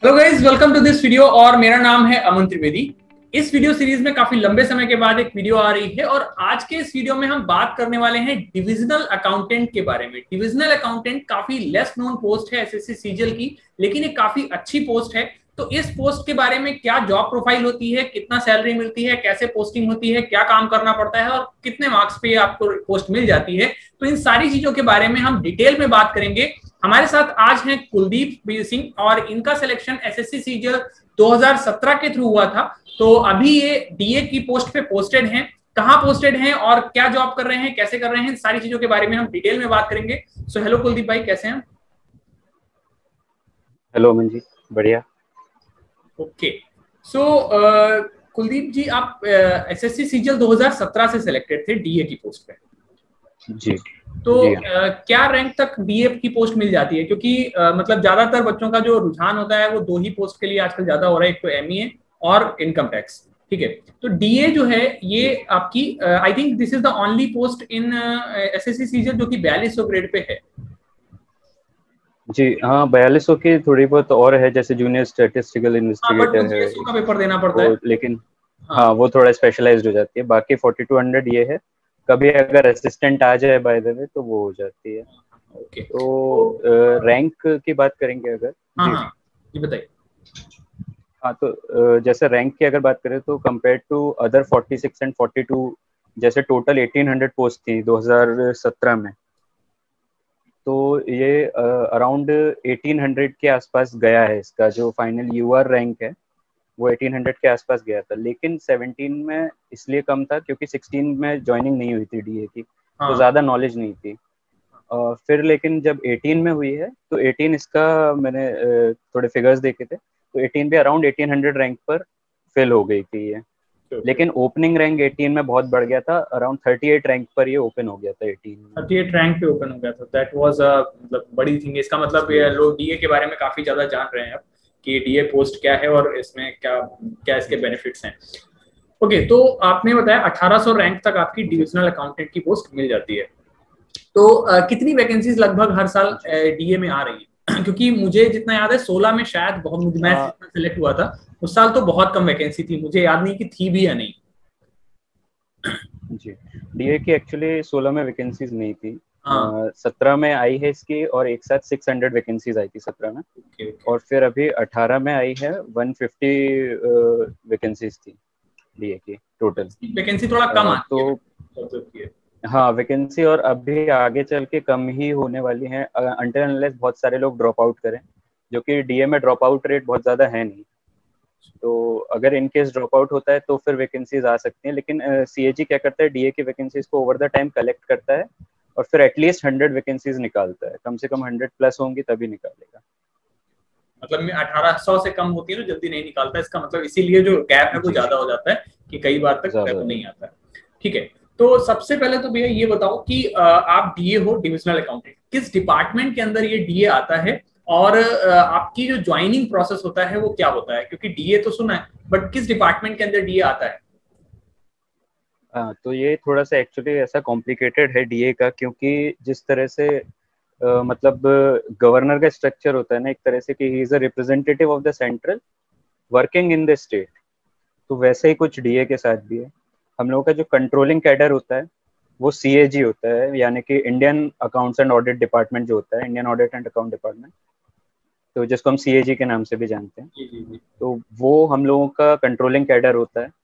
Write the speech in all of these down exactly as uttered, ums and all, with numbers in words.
Hello guys, welcome to this video. और मेरा नाम है अमन त्रिवेदी। इस वीडियो सीरीज में काफी लंबे समय के बाद एक वीडियो आ रही है और आज के इस वीडियो में हम बात करने वाले हैं डिविजनल अकाउंटेंट के बारे में। डिविजनल अकाउंटेंट काफी लेस नोन पोस्ट है एसएससी सीजीएल की, लेकिन एक काफी अच्छी पोस्ट है। तो इस पोस्ट के बारे में क्या जॉब प्रोफाइल होती है, कितना सैलरी मिलती है, कैसे पोस्टिंग होती है, क्या काम करना पड़ता है और कितने मार्क्स पे आपको पोस्ट मिल जाती है, तो इन सारी चीजों के बारे में हम डिटेल में बात करेंगे। हमारे साथ आज हैं कुलदीप सिंह और इनका सिलेक्शन एसएससी सीजीएल दो हज़ार सत्रह के थ्रू हुआ था। तो अभी ये डीए की पोस्ट पे पोस्टेड हैं। कहाँ पोस्टेड हैं और क्या जॉब कर रहे हैं, कैसे कर रहे हैं, सारी चीजों के बारे में हम डिटेल में बात करेंगे। सो हेलो कुलदीप भाई, कैसे हैं? हेलो अमन जी, बढ़िया। ओके, सो कुलदीप जी, आप एसएससी सीजीएल दो हज़ार सत्रह से सिलेक्टेड थे डीए की पोस्ट पे। जी तो जी आ, क्या रैंक तक डीए की पोस्ट मिल जाती है? क्योंकि आ, मतलब ज्यादातर बच्चों का जो रुझान होता है वो दो ही पोस्ट के लिए आजकल ज्यादा हो रहा है, एक तो एमईए और इनकम टैक्स। ठीक है, तो डीए जो है ये आपकी, I think this is the only post in SSC CGL जो कि बयालीस सौ ग्रेड पे है। जी हाँ, बयालीस सौ की थोड़ी बहुत और है, जैसे जूनियर स्टैटिस्टिकल हाँ, बट इन्वेस्टिगेटर है जीएसओ का पेपर देना पड़ता वो, है। लेकिन हाँ, हाँ वो थोड़ा स्पेशलाइज्ड हो जाती है। बाकी फोर्टी टू हंड्रेड ये है, कभी अगर असिस्टेंट आ जाए बाय द वे तो वो हो जाती है। ओके। तो रैंक की बात करेंगे अगर। हाँ जी हाँ, ये बताइए। हाँ, तो अ, जैसे रैंक की अगर बात करें तो compare to other forty six and forty two, जैसे टोटल एटीन हंड्रेड पोस्ट थी दो हज़ार सत्रह में, तो ये अराउंड एटीन हंड्रेड के आसपास गया है। इसका जो फाइनल यूआर रैंक है वो एटीन हंड्रेड के आसपास गया था, लेकिन सेवनटीन में इसलिए कम था क्योंकि सिक्सटीन में ज्वाइनिंग नहीं हुई थी डीए की, तो हाँ, ज़्यादा नॉलेज नहीं थी। और फिर लेकिन जब एटीन में हुई है तो एटीन इसका मैंने अ, थोड़े फिगर्स देखे थे, तो एटीन पे अराउंड एटीन हंड्रेड रैंक पर फिल हो गई थी ये। लेकिन ओपनिंग रैंक एटीन में बहुत बढ़ गया था, अराउंड थर्टी एट रैंक पर ये ओपन हो गया था एटीन में। थर्टी एट रैंक पे ओपन हो गया था। दैट वाज अ मतलब बड़ी थिंग। इसका मतलब ये लोग डीए के बारे में काफी ज्यादा जान रहे हैं अब कि डीए पोस्ट क्या है और इसमें क्या क्या इसके बेनिफिट्स हैं। ओके, तो आपने बताया अठारह सौ रैंक तक आपकी डिविजनल अकाउंटेंट की पोस्ट मिल जाती है। तो uh, कितनी वैकेंसीज लगभग हर साल डीए में आ रही है? क्योंकि मुझे जितना याद है सोलह में शायद बहुत, मैं सिलेक्ट हुआ था उस साल, तो बहुत कम वैकेंसी थी। मुझे याद नहीं कि थी भी या नहीं। जी, डीए की एक्चुअली सोलह में वैकेंसीज नहीं थी, हाँ, सत्रह में आई है इसकी, और एक साथ सिक्स हंड्रेड वैकेंसीज आई थी सत्रह में। Okay okay. और फिर अभी अठारह में आई है, वन फिफ्टी वैकेंसीज थी डीए की टोटल। वैकेंसी थोड़ा कम अ, आती तो है। हाँ, वैकेंसी और अभी आगे चल के कम ही होने वाली हैं, अनटिल अनलेस बहुत सारे लोग ड्रॉप आउट करें, जो कि डीए में ड्रॉप आउट रेट बहुत ज़्यादा है नहीं। तो अगर इन केस ड्रॉप आउट होता है तो फिर वैकेंसीज आ सकती हैं, लेकिन सीएजी क्या करता है, डीए की वैकेंसीज को ओवर द टाइम कलेक्ट करता है और फिर एटलीस्ट हंड्रेड वैकेंसीज निकालता है, कम से कम हंड्रेड प्लस होंगी तभी निकालेगा। मतलब अठारह सौ से कम होती है तो जल्दी नहीं निकालता, इसका मतलब इसीलिए जो गैप है वो जी, ज्यादा हो जाता है कि कई बार तक ज्यादा वो नहीं आता है। ठीक है, तो सबसे पहले तो भैया ये बताओ कि आप डीए हो, डिविजनल अकाउंटेंट, किस डिपार्टमेंट के अंदर ये डीए आता है और आपकी जो ज्वाइनिंग प्रोसेस होता है वो क्या होता है? क्योंकि डीए तो सुना है, बट किस डिपार्टमेंट के अंदर डीए आता है? हाँ, तो ये थोड़ा सा एक्चुअली ऐसा कॉम्प्लिकेटेड है डीए का, क्योंकि जिस तरह से Uh, मतलब गवर्नर का स्ट्रक्चर होता है ना एक तरह से, कि he is a representative of the central working in the state, तो वैसे ही कुछ डीए के साथ भी है। हम लोगों का जो कंट्रोलिंग कैडर होता है वो सीएजी होता है, यानी कि Indian accounts and audit department जो होता है, Indian audit and account department, तो जिसको हम सीएजी के नाम से भी जानते हैं। जी जी जी। तो वो हम लोगों का कंट्रोलिंग कैडर होता है।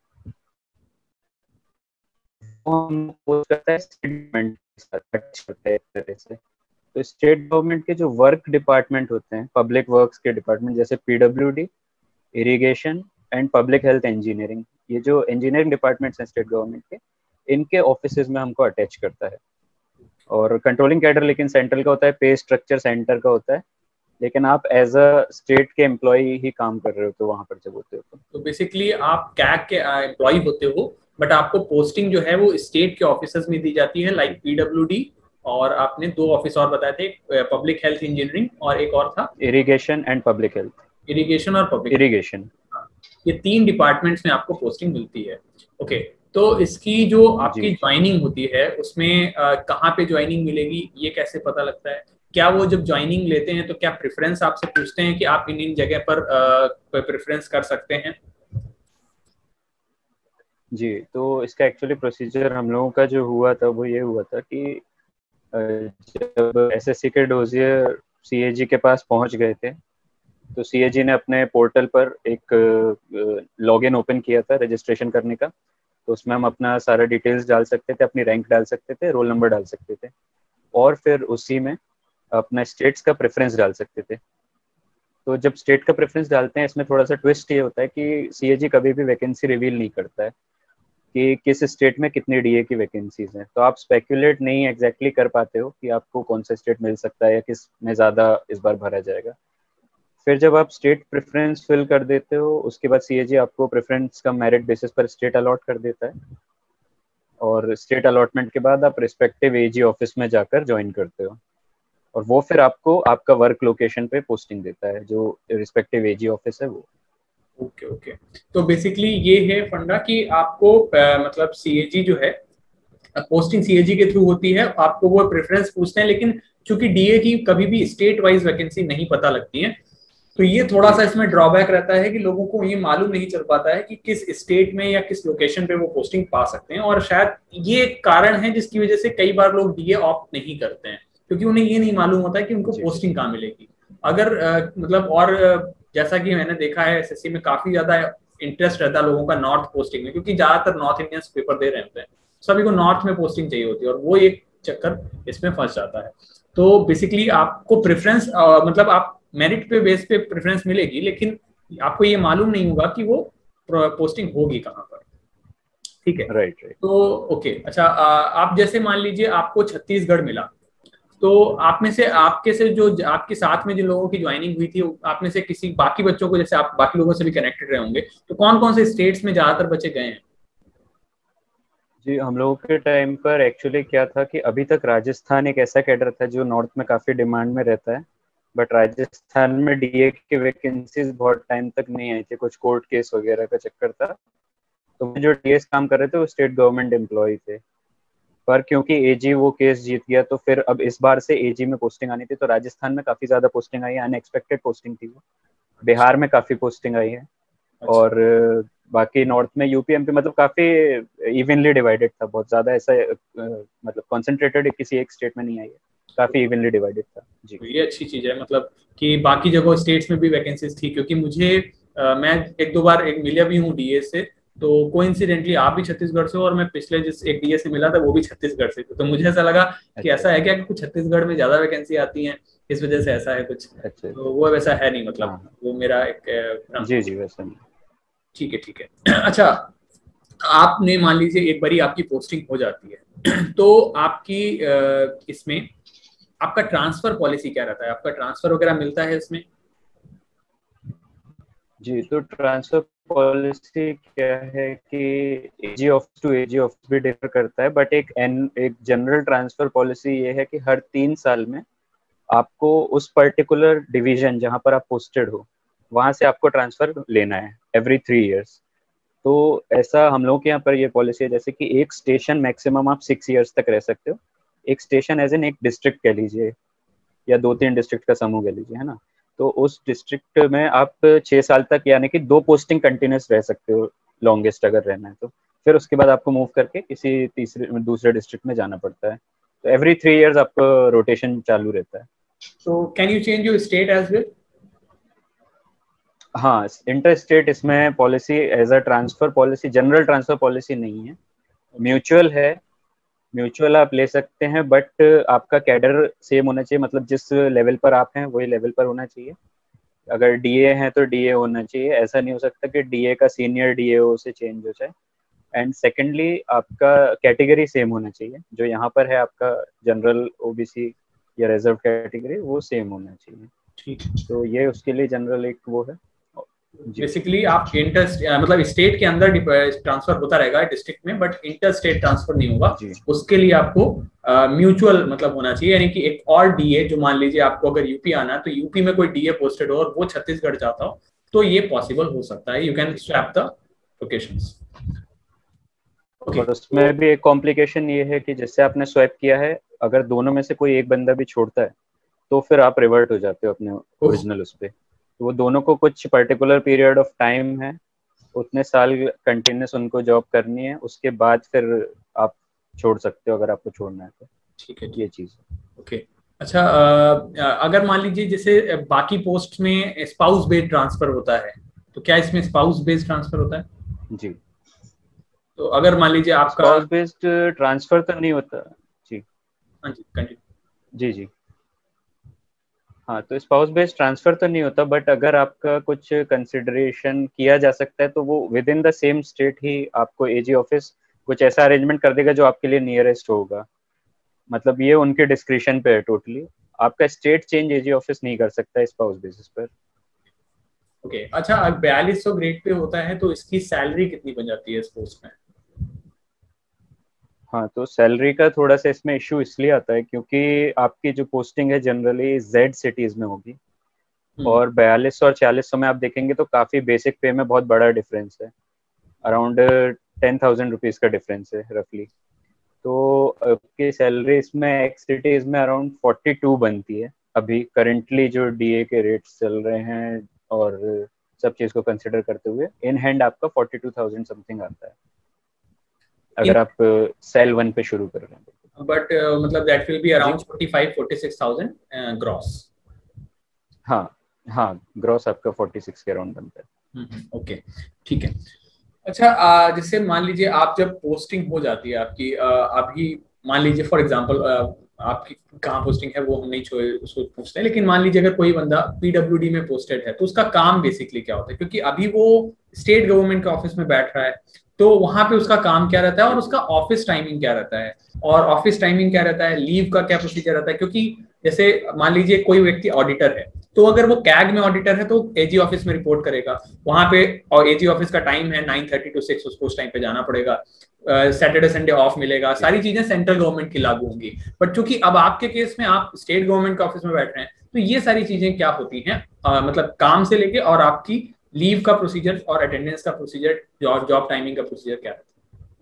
वो हम पोस्ट करता है स्टेट गवर्नमेंट के साथ, touch करता है एक तरह से। तो स्टेट गवर्नमेंट के जो वर्क डिपार्टमेंट होते हैं, पब्लिक वर्क्स के डिपार्टमेंट, जैसे PWD, irrigation and public health engineering, ये जो इंजीनियरिंग डिपार्टमेंट्स हैं स्टेट गवर्नमेंट के, इनके ऑफिसेज में हमको अटैच करता है। और कंट्रोलिंग कैडर लेकिन सेंट्रल का होता है, पे स्ट्रक्चर सेंटर का होता है, लेकिन आप एज अ स्टेट के एम्प्लॉय ही काम कर रहे हो तो वहां पर जब होते हो तो तो बेसिकली आप कैग के एम्प्लॉय होते हो, बट आपको पोस्टिंग जो है वो स्टेट के ऑफिसर्स में दी जाती है, लाइक पीडब्ल्यूडी, और आपने दो ऑफिस और बताए थे, पब्लिक हेल्थ इंजीनियरिंग और एक और था irrigation and public health. Irrigation और पब्लिक, इरिगेशन, ये तीन डिपार्टमेंट्स में आपको पोस्टिंग मिलती है। ओके, तो इसकी जो आपकी जी। ज्वाइनिंग होती है उसमें uh, कहाँ पे ज्वाइनिंग मिलेगी, ये कैसे पता लगता है? क्या वो जब ज्वाइनिंग लेते हैं तो क्या प्रेफरेंस आपसे पूछते हैं कि आप इन इन जगह पर प्रेफरेंस कर सकते हैं? जी, तो इसका एक्चुअली प्रोसीजर हम लोगों का जो हुआ था वो ये हुआ था कि जब एसएससी के डोजियर सीएजी के पास पहुंच गए थे, तो सीएजी ने अपने पोर्टल पर एक लॉगिन ओपन किया था रजिस्ट्रेशन करने का। तो उसमें हम अपना सारा डिटेल्स डाल सकते थे, अपनी रैंक डाल सकते थे, रोल नंबर डाल सकते थे, और फिर उसी में अपना स्टेट्स का प्रेफरेंस डाल सकते थे। तो जब स्टेट का प्रेफरेंस डालते हैं, इसमें थोड़ा सा ट्विस्ट ये होता है कि सीएजी कभी भी वैकेंसी रिवील नहीं करता है कि किस स्टेट में कितनी डीए की वैकेंसीज हैं। तो आप स्पेक्यूलेट नहीं एग्जैक्टली कर पाते हो कि आपको कौन सा स्टेट मिल सकता है या किस में ज़्यादा इस बार भरा जाएगा। फिर जब आप स्टेट प्रेफरेंस फिल कर देते हो, उसके बाद सीएजी आपको प्रेफरेंस का मेरिट बेसिस पर स्टेट अलॉट कर देता है, और स्टेट अलॉटमेंट के बाद आप रिस्पेक्टिव एजी ऑफिस में जाकर ज्वाइन करते हो, और वो फिर आपको आपका वर्क लोकेशन पे पोस्टिंग देता है, जो रिस्पेक्टिव एजी ऑफिस है वो। ओके ओके, तो बेसिकली ये है फंडा कि आपको uh, मतलब सीएजी जो है, पोस्टिंग सीएजी के थ्रू होती है, आपको वो प्रेफरेंस पूछते हैं, लेकिन चूंकि डीए की कभी भी स्टेट वाइज वैकेंसी नहीं पता लगती है, तो ये थोड़ा सा इसमें ड्रॉबैक रहता है कि लोगों को ये मालूम नहीं चल पाता है कि किस स्टेट में या किस लोकेशन पे वो पोस्टिंग पा सकते हैं। और शायद ये एक कारण है जिसकी वजह से कई बार लोग डीए ऑप्ट नहीं करते हैं, क्योंकि उन्हें ये नहीं मालूम होता है कि उनको पोस्टिंग कहाँ मिलेगी। अगर आ, मतलब और जैसा कि मैंने देखा है एसएससी में काफी ज्यादा इंटरेस्ट रहता है लोगों का नॉर्थ पोस्टिंग में, क्योंकि ज्यादातर नॉर्थ इंडियंस पेपर दे रहे होते हैं, सभी को नॉर्थ में पोस्टिंग चाहिए होती है, और वो एक चक्कर इसमें फंस जाता है। तो बेसिकली आपको प्रेफरेंस मतलब आप मेरिट पे बेस पे प्रेफरेंस मिलेगी, लेकिन आपको ये मालूम नहीं होगा कि वो पोस्टिंग होगी कहाँ पर। ठीक है, राइट राइट। तो ओके, अच्छा, आप जैसे मान लीजिए आपको छत्तीसगढ़ मिला, तो आप में से आपके से जो आपके साथ में जिन लोगों की ज्वाइनिंग हुई थी, आप में से किसी बाकी बच्चों को, जैसे आप बाकी लोगों से भी कनेक्टेड रहे होंगे, तो कौन कौन से स्टेट्स में ज्यादातर बच्चे गए हैं? जी, हम लोगों के टाइम पर एक्चुअली क्या था कि अभी तक राजस्थान एक ऐसा कैडर था जो नॉर्थ में काफ़ी डिमांड में रहता है, बट राजस्थान में डीए की वैकेंसीज बहुत टाइम तक नहीं आई थी, कुछ कोर्ट केस वगैरह का चक्कर था। तो जो डीएस काम कर रहे थे वो स्टेट गवर्नमेंट एम्प्लॉय थे, पर क्योंकि एजी वो केस जीत गया, तो फिर अब इस बार से एजी में पोस्टिंग आनी थी, तो राजस्थान में काफ़ी ज़्यादा पोस्टिंग आई है, अनएक्सपेक्टेड पोस्टिंग थी वो। बिहार में काफ़ी पोस्टिंग आई है, और बाकी नॉर्थ में यूपी एमपी मतलब काफी इवनली डिवाइडेड था, बहुत ज्यादा ऐसा मतलब कंसंट्रेटेड किसी एक स्टेट में नहीं आई है, काफी इवनली डिवाइडेड था जी। ये अच्छी चीज है, मतलब कि बाकी जगह स्टेट्स में भी वैकेंसीज थी, क्योंकि मुझे आ, मैं एक दो बार एक मिला भी हूँ डीए से, तो कोइंसिडेंटली आप भी छत्तीसगढ़ से, और मैं पिछले जिस एक डीए से मिला था वो भी छत्तीसगढ़ से, तो मुझे ऐसा लगा कि ऐसा है क्या कि कुछ छत्तीसगढ़ में ज्यादा वैकेंसी आती है, इस वजह से ऐसा है कुछ। अच्छा, तो वो वैसा है नहीं, मतलब हाँ। वो मेरा एक जी जी वैसा नहीं। ठीक है ठीक है। अच्छा, आपने मान लीजिए एक बारी आपकी पोस्टिंग हो जाती है, तो आपकी इसमें आपका ट्रांसफर पॉलिसी क्या रहता है? आपका ट्रांसफर वगैरह मिलता है इसमें? जी, तो ट्रांसफर पॉलिसी क्या है कि AG office to AG office भी डिफर करता है, बट एक एन एक जनरल ट्रांसफर पॉलिसी ये है कि हर तीन साल में आपको उस पर्टिकुलर डिवीजन जहां पर आप पोस्टेड हो वहां से आपको ट्रांसफर लेना है एवरी थ्री इयर्स। तो ऐसा हम लोग के यहाँ पर ये पॉलिसी है, जैसे कि एक स्टेशन मैक्सिमम आप सिक्स इयर्स तक रह सकते हो। एक स्टेशन एज एन एक डिस्ट्रिक्ट कह लीजिए, या दो तीन डिस्ट्रिक्ट का समूह कह लीजिए, है ना। तो उस डिस्ट्रिक्ट में आप छः साल तक यानी कि दो पोस्टिंग कंटिन्यूस रह सकते हो, लॉन्गेस्ट अगर रहना है तो। फिर उसके बाद आपको मूव करके किसी तीसरे दूसरे डिस्ट्रिक्ट में जाना पड़ता है। तो एवरी थ्री इयर्स आपका रोटेशन चालू रहता है। तो can you change your state as well? हाँ, इंटर स्टेट इसमें policy as a transfer policy, general transfer policy नहीं है, म्यूचुअल है। म्यूचुअल आप ले सकते हैं, बट आपका कैडर सेम होना चाहिए, मतलब जिस लेवल पर आप हैं वही लेवल पर होना चाहिए। अगर डीए है तो डीए होना चाहिए, ऐसा नहीं हो सकता कि डीए का सीनियर डीएओ से चेंज हो जाए। एंड सेकेंडली आपका कैटेगरी सेम होना चाहिए, जो यहाँ पर है आपका जनरल, ओबीसी या रिजर्व कैटेगरी, वो सेम होना चाहिए। ठीक, तो ये उसके लिए जनरल एक वो है। बेसिकली आप इंटर मतलब स्टेट के अंदर ट्रांसफर होता रहेगा डिस्ट्रिक्ट में, बट इंटर स्टेट ट्रांसफर नहीं होगा। उसके लिए आपको म्यूचुअल uh, मतलब होना चाहिए, यानी कि एक और डीए, जो मान लीजिए आपको अगर यूपी आना है तो यूपी में कोई डीए पोस्टेड हो और वो छत्तीसगढ़ जाता हो, तो ये पॉसिबल हो सकता है। You can swap the locations. Okay. और उसमें भी एक कॉम्प्लिकेशन ये है कि जैसे आपने स्वैप किया है, अगर दोनों में से कोई एक बंदा भी छोड़ता है तो फिर आप रिवर्ट हो जाते हो अपने ओरिजिनल उस पे। तो वो दोनों को कुछ पर्टिकुलर पीरियड ऑफ टाइम है, उतने साल कंटिन्यूस उनको जॉब करनी है, उसके बाद फिर आप छोड़ सकते हो अगर आपको छोड़ना है तो। ठीक है, ये चीज है। ओके। अच्छा, अ, अगर मान लीजिए जैसे बाकी पोस्ट में स्पाउस बेस्ड ट्रांसफर होता है, तो क्या इसमें स्पाउस बेस्ड ट्रांसफर होता है? जी, तो अगर मान लीजिए आपका, स्पाउस बेस्ड ट्रांसफर तो नहीं होता। जी हाँ जी, कंटिन्यू। जी जी हाँ, तो स्पाउस बेस्ड ट्रांसफर तो नहीं होता, बट अगर आपका कुछ कंसिडरेशन किया जा सकता है तो वो within the same state ही आपको एजी ऑफिस कुछ ऐसा अरेंजमेंट कर देगा जो आपके लिए नियरेस्ट होगा। मतलब ये उनके डिस्क्रिप्शन पे है टोटली। आपका स्टेट चेंज एजी ऑफिस नहीं कर सकता स्पाउस बेसिस पर। ओके, अच्छा, बयालीस सौ ग्रेड पे होता है तो इसकी सैलरी कितनी बन जाती है इस पोस्ट में? हाँ, तो सैलरी का थोड़ा सा इसमें इशू इसलिए आता है क्योंकि आपकी जो पोस्टिंग है जनरली जेड सिटीज में होगी, हम्म। और बयालीस सौ और छियालीस सौ में आप देखेंगे तो काफी बेसिक पे में बहुत बड़ा डिफरेंस है। अराउंड टेन थाउजेंड रुपीज का डिफरेंस है रफली। तो आपकी सैलरी इसमें एक्स सिटीज में अराउंड फोर्टी टू बनती है अभी करंटली जो डीए के रेट्स चल रहे हैं, और सब चीज को कंसिडर करते हुए इन हैंड आपका फोर्टी टू थाउजेंड समथिंग आता है इन अगर आप सेल वन पे शुरू कर रहे हैं। बट मतलब दैट विल बी जी around forty five forty six thousand gross. हाँ हाँ, ग्रॉस आपका फोर्टी सिक्स के अराउंड बनता है। ओके, ठीक है। अच्छा, आ, जैसे मान लीजिए आप जब पोस्टिंग हो जाती है आपकी, आ, अभी मान लीजिए फॉर एग्जांपल आपकी कहाँ पोस्टिंग है वो हम नहीं छोड़े उसको पूछते हैं, लेकिन मान लीजिए अगर कोई बंदा पीडब्ल्यूडी में पोस्टेड है तो उसका काम बेसिकली क्या होता है? क्योंकि अभी वो स्टेट गवर्नमेंट के ऑफिस में बैठ रहा है, तो वहां पे उसका काम क्या रहता है और उसका ऑफिस टाइमिंग क्या रहता है, और ऑफिस टाइमिंग क्या रहता है, लीव का क्या प्रोसीजर रहता है? क्योंकि जैसे मान लीजिए कोई व्यक्ति ऑडिटर है, तो अगर वो कैग में ऑडिटर है तो एजी ऑफिस में रिपोर्ट करेगा वहां पे, और एजी ऑफिस का टाइम है नाइन थर्टी टू सिक्स, उसको उस टाइम पे जाना पड़ेगा, सैटरडे संडे ऑफ मिलेगा, सारी चीजें सेंट्रल गवर्नमेंट की लागू होंगी। बट चूंकि अब आपके केस में आप स्टेट गवर्नमेंट के ऑफिस में बैठ रहे हैं, तो ये सारी चीजें क्या होती हैं, uh, मतलब काम से लेके और आपकी लीव का प्रोसीजर और अटेंडेंस का प्रोसीजर, जॉब टाइमिंग का प्रोसीजर क्या है?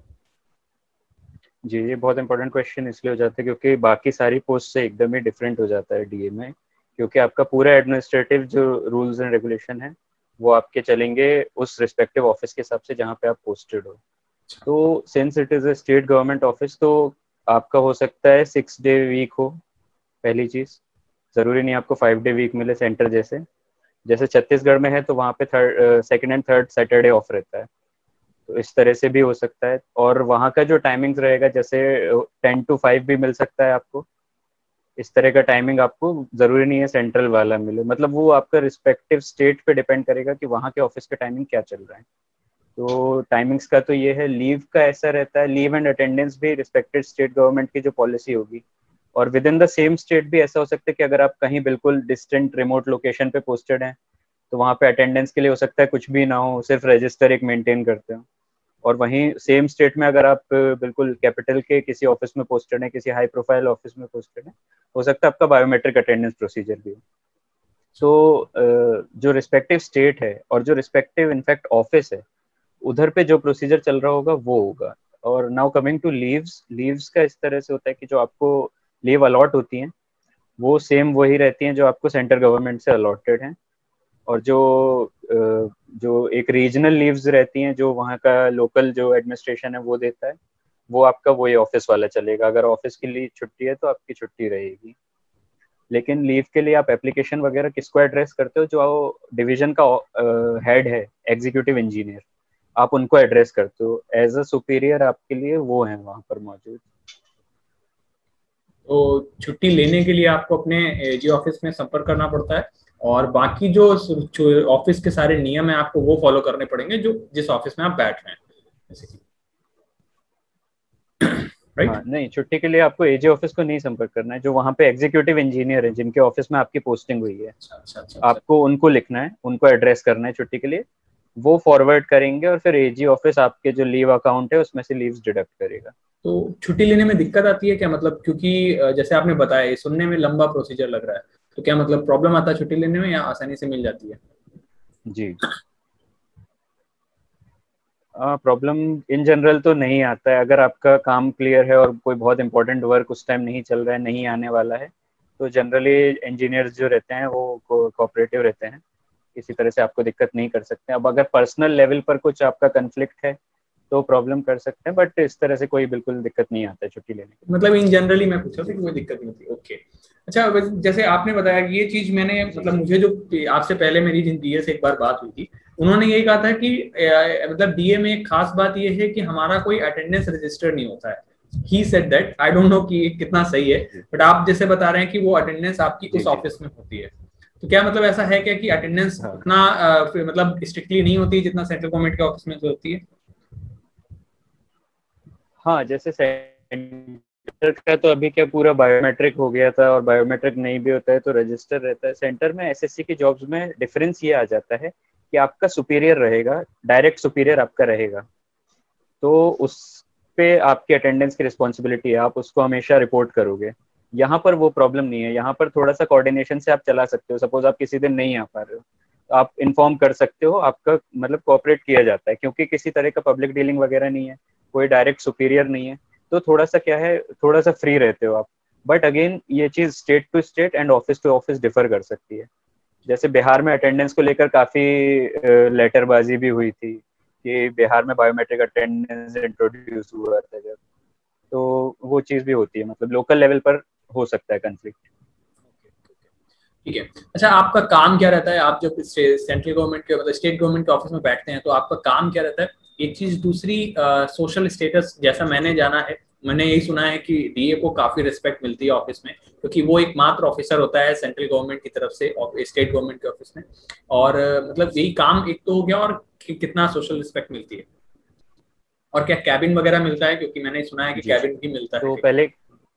जी, ये बहुत इंपॉर्टेंट क्वेश्चन इसलिए हो जाता है क्योंकि बाकी सारी पोस्ट से एकदम ही डिफरेंट हो जाता है डीए में, क्योंकि आपका पूरा एडमिनिस्ट्रेटिव जो रूल्स एंड रेगुलेशन है वो आपके चलेंगे उस रिस्पेक्टिव ऑफिस के हिसाब से जहाँ पे आप पोस्टेड हो। तो since it is a state government office, तो आपका हो सकता है सिक्स डे वीक हो। पहली चीज, जरूरी नहीं आपको फाइव डे वीक मिले सेंटर जैसे। जैसे छत्तीसगढ़ में है तो वहाँ पे third second and third Saturday off रहता है, तो इस तरह से भी हो सकता है। और वहाँ का जो टाइमिंग्स रहेगा, जैसे टेन टू फाइव भी मिल सकता है आपको। इस तरह का टाइमिंग आपको जरूरी नहीं है सेंट्रल वाला मिले, मतलब वो आपका रिस्पेक्टिव स्टेट पे डिपेंड करेगा कि वहाँ के ऑफिस का टाइमिंग क्या चल रहा है। तो टाइमिंग्स का तो ये है। लीव का ऐसा रहता है, लीव एंड अटेंडेंस भी रिस्पेक्टेड स्टेट गवर्नमेंट की जो पॉलिसी होगी, और within the same state भी ऐसा हो सकता है कि अगर आप कहीं बिल्कुल डिस्टेंट रिमोट लोकेशन पे पोस्टेड हैं तो वहाँ पे अटेंडेंस के लिए हो सकता है कुछ भी ना हो, सिर्फ रजिस्टर एक मेंटेन करते हो। और वहीं सेम स्टेट में अगर आप बिल्कुल कैपिटल के किसी ऑफिस में पोस्टेड है, किसी हाई प्रोफाइल ऑफिस में पोस्टेड है, हो सकता है आपका बायोमेट्रिक अटेंडेंस प्रोसीजर भी हो। तो जो रिस्पेक्टिव स्टेट है और जो रिस्पेक्टिव इनफैक्ट ऑफिस है, उधर पे जो प्रोसीजर चल रहा होगा वो होगा। और now coming to leaves, leaves का इस तरह से होता है कि जो आपको लीव अलॉट होती हैं वो सेम वही रहती हैं जो आपको सेंट्रल गवर्नमेंट से अलॉटेड हैं। और जो जो एक रीजनल लीव्स रहती हैं जो वहाँ का लोकल जो एडमिनिस्ट्रेशन है वो देता है, वो आपका वही ऑफिस वाला चलेगा। अगर ऑफिस के लिए छुट्टी है तो आपकी छुट्टी रहेगी। लेकिन लीव के लिए आप एप्लीकेशन वगैरह किसको एड्रेस करते हो? जो डिवीजन का हेड है, एग्जीक्यूटिव इंजीनियर, आप उनको एड्रेस करते हो। एज अ सुपीरियर आपके लिए वो है वहाँ पर मौजूद। तो छुट्टी लेने के लिए आपको अपने एजी ऑफिस में संपर्क करना पड़ता है, और बाकी जो ऑफिस के सारे नियम है आपको वो फॉलो करने पड़ेंगे जो जिस ऑफिस में आप बैठ रहे हैं, जैसे कि, राइट? हाँ, नहीं, छुट्टी के लिए आपको एजी ऑफिस को नहीं संपर्क करना है। जो वहाँ पे एग्जीक्यूटिव इंजीनियर है जिनके ऑफिस में आपकी पोस्टिंग हुई है, अच्छा अच्छा अच्छा अच्छा। आपको उनको लिखना है, उनको एड्रेस करना है छुट्टी के लिए। वो फॉरवर्ड करेंगे और फिर एजी ऑफिस आपके जो लीव अकाउंट है उसमें से लीव्स डिडक्ट करेगा। तो छुट्टी लेने में दिक्कत आती है क्या? मतलब क्योंकि अ, जैसे आपने बताया ये सुनने में लंबा प्रोसीजर लग रहा है, तो क्या मतलब प्रॉब्लम आता है छुट्टी लेने में या आसानी से मिल जाती है? जी, प्रॉब्लम इन जनरल तो नहीं आता है। अगर आपका काम क्लियर है और कोई बहुत इंपॉर्टेंट वर्क उस टाइम नहीं चल रहा है, नहीं आने वाला है, तो जनरली इंजीनियर्स जो रहते हैं वो कोऑपरेटिव रहते हैं, किसी तरह से आपको दिक्कत नहीं कर सकते। अब अगर पर्सनल लेवल पर कुछ आपका कन्फ्लिक्ट है तो प्रॉब्लम कर सकते हैं, बट इस तरह से कोई बिल्कुल दिक्कत नहीं आता है छुट्टी लेने की। मतलब इन जनरली मैं पूछा था कि कोई दिक्कत नहीं होती। ओके अच्छा, जैसे आपने बताया कि ये चीज मैंने मतलब मुझे जो आपसे पहले मेरी जिन डीए से एक बार बात हुई थी, उन्होंने यही कहा था कि मतलब डीए में एक खास बात ये है कि हमारा कोई अटेंडेंस रजिस्टर नहीं होता है। He said that, I don't know कि कितना सही है, बट आप जैसे बता रहे हैं कि वो अटेंडेंस आपकी उस ऑफिस में होती है। तो क्या मतलब ऐसा है क्या कि अटेंडेंस हाँ। उतना मतलब स्ट्रिक्टली नहीं होती जितना सेंट्रल गवर्नमेंट के ऑफिस में होती है? हाँ, जैसे सेंटर का तो अभी क्या पूरा बायोमेट्रिक हो गया था, और बायोमेट्रिक नहीं भी होता है तो रजिस्टर रहता है। सेंटर में एसएससी की जॉब्स में डिफरेंस ये आ जाता है कि आपका सुपीरियर रहेगा, डायरेक्ट सुपीरियर आपका रहेगा, तो उस पे आपकी अटेंडेंस की रिस्पॉन्सिबिलिटी है, आप उसको हमेशा रिपोर्ट करोगे। यहाँ पर वो प्रॉब्लम नहीं है, यहाँ पर थोड़ा सा कोऑर्डिनेशन से आप चला सकते हो। सपोज आप किसी दिन नहीं आ पा रहे हो तो आप इन्फॉर्म कर सकते हो, आपका मतलब कोऑपरेट किया जाता है, क्योंकि किसी तरह का पब्लिक डीलिंग वगैरह नहीं है, कोई डायरेक्ट सुपीरियर नहीं है, तो थोड़ा सा क्या है, थोड़ा सा फ्री रहते हो आप। बट अगेन ये चीज state to state and office to office differ कर सकती है। जैसे बिहार में अटेंडेंस को लेकर काफी लेटरबाजी भी हुई थी कि बिहार में बायोमेट्रिक अटेंडेंस इंट्रोड्यूस हुआ था जब, तो वो चीज भी होती है, मतलब लोकल लेवल पर हो सकता है कन्फ्लिक्ट। ठीक है। अच्छा, आपका काम क्या रहता है? आप जब सेंट्रल गवर्नमेंट के मतलब स्टेट गवर्नमेंट के ऑफिस में बैठते हैं तो आपका काम क्या रहता है? एक चीज, दूसरी सोशल स्टेटस, जैसा मैंने जाना है, मैंने यही सुना है कि डीए को काफी रिस्पेक्ट मिलती है ऑफिस में, क्योंकि वो एक मात्र ऑफिसर होता है सेंट्रल गवर्नमेंट की तरफ से स्टेट गवर्नमेंट के ऑफिस में। और uh, मतलब यही काम एक तो हो गया, और कि, कितना सोशल रिस्पेक्ट मिलती है, और क्या कैबिन वगैरह मिलता है? क्योंकि मैंने सुना है कि कैबिन भी मिलता तो है। पहले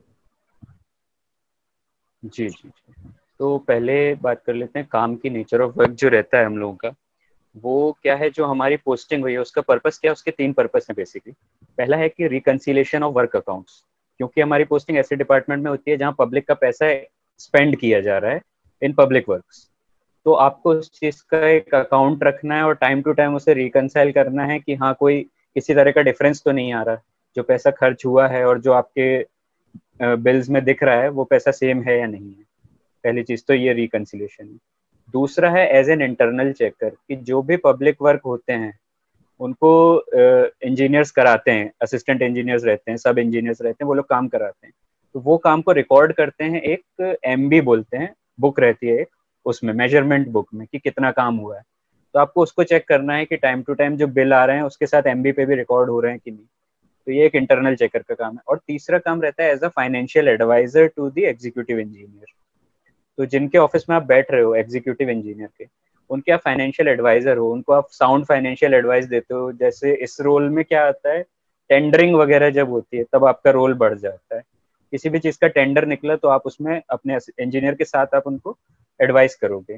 जी जी जी तो पहले बात कर लेते हैं काम की नेचर ऑफ वर्क जो रहता है हम लोगों का, वो क्या है। जो हमारी पोस्टिंग हुई है उसका पर्पस क्या है, उसके तीन पर्पस हैं बेसिकली। पहला है कि रिकंसिलेशन ऑफ वर्क अकाउंट्स, क्योंकि हमारी पोस्टिंग ऐसे डिपार्टमेंट में होती है जहाँ पब्लिक का पैसा स्पेंड किया जा रहा है इन पब्लिक वर्क्स, तो आपको उस चीज का एक अकाउंट रखना है और टाइम टू टाइम उसे रिकंसाइल करना है कि हाँ कोई किसी तरह का डिफरेंस तो नहीं आ रहा, जो पैसा खर्च हुआ है और जो आपके बिल्स में दिख रहा है वो पैसा सेम है या नहीं है। पहली चीज तो ये रिकंसिलेशन है। दूसरा है एज एन इंटरनल चेकर, कि जो भी पब्लिक वर्क होते हैं उनको इंजीनियर्स uh, कराते हैं, असिस्टेंट इंजीनियर्स रहते हैं, सब इंजीनियर्स रहते हैं, वो लोग काम कराते हैं, तो वो काम को रिकॉर्ड करते हैं। एक एमबी बोलते हैं, बुक रहती है एक, उसमें मेजरमेंट बुक में कि कितना काम हुआ है, तो आपको उसको चेक करना है कि टाइम टू टाइम जो बिल आ रहे हैं उसके साथ एमबी पे भी रिकॉर्ड हो रहे हैं कि नहीं। तो ये एक इंटरनल चेकर का काम है। और तीसरा काम रहता है as a financial advisor to the executive engineer. तो जिनके ऑफिस में आप बैठ रहे हो एग्जीक्यूटिव इंजीनियर के, उनके आप फाइनेंशियल एडवाइजर हो, उनको आप साउंड फाइनेंशियल एडवाइस देते हो। जैसे इस रोल में क्या आता है, टेंडरिंग वगैरह जब होती है तब आपका रोल बढ़ जाता है। किसी भी चीज का टेंडर निकला तो आप उसमें अपने इंजीनियर के साथ आप उनको एडवाइस करोगे।